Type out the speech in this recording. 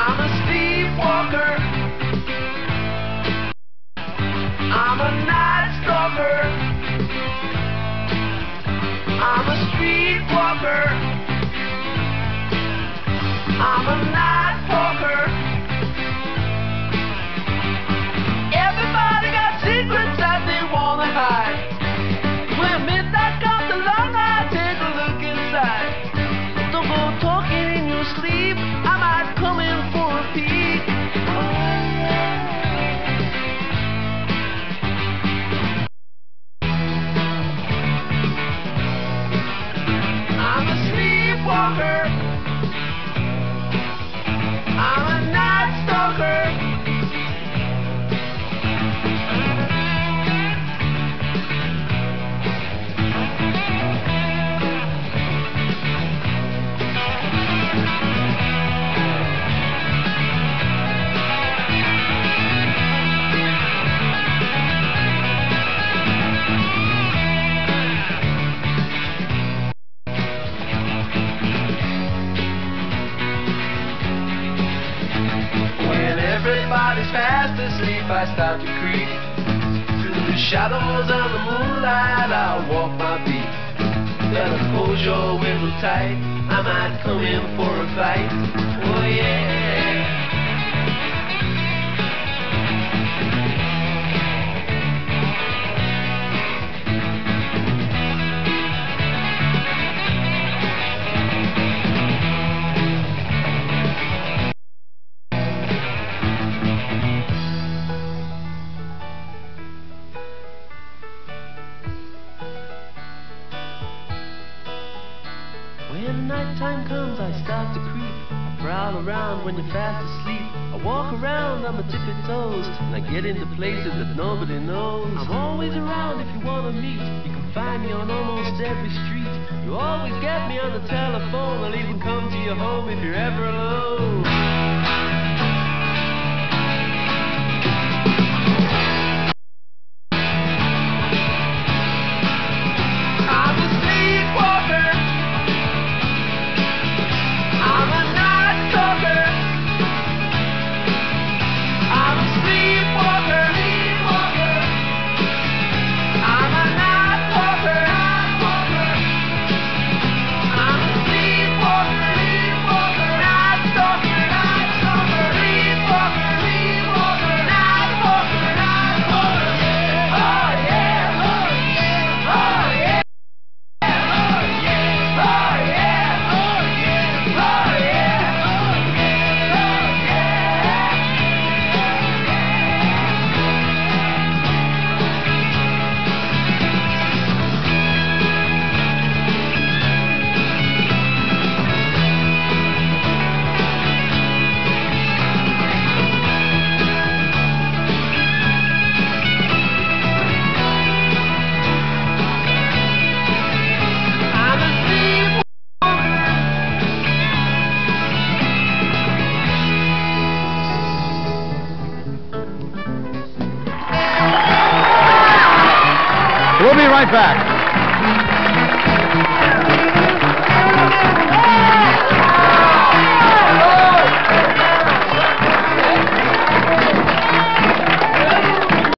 I'm a sleepwalker. I'm a night stalker. I'm a streetwalker. I'm a night walker. Everybody got secrets that they wanna hide. When midnight comes along, I take a look inside. Don't go talking in your sleep. I might come in for a peek. I'm a sleepwalker. I'm a night stalker. Everybody's fast asleep, I start to creep. Through the shadows of the moonlight, I'll walk my beat. Better close your window tight, I might come in for a fight. Oh yeah. When nighttime comes, I start to creep. I prowl around when you're fast asleep. I walk around on my tippy toes, and I get into places that nobody knows. I'm always around if you wanna meet. You can find me on almost every street. You always get me on the telephone. I'll even come to your home if you're ever alone. We'll be right back.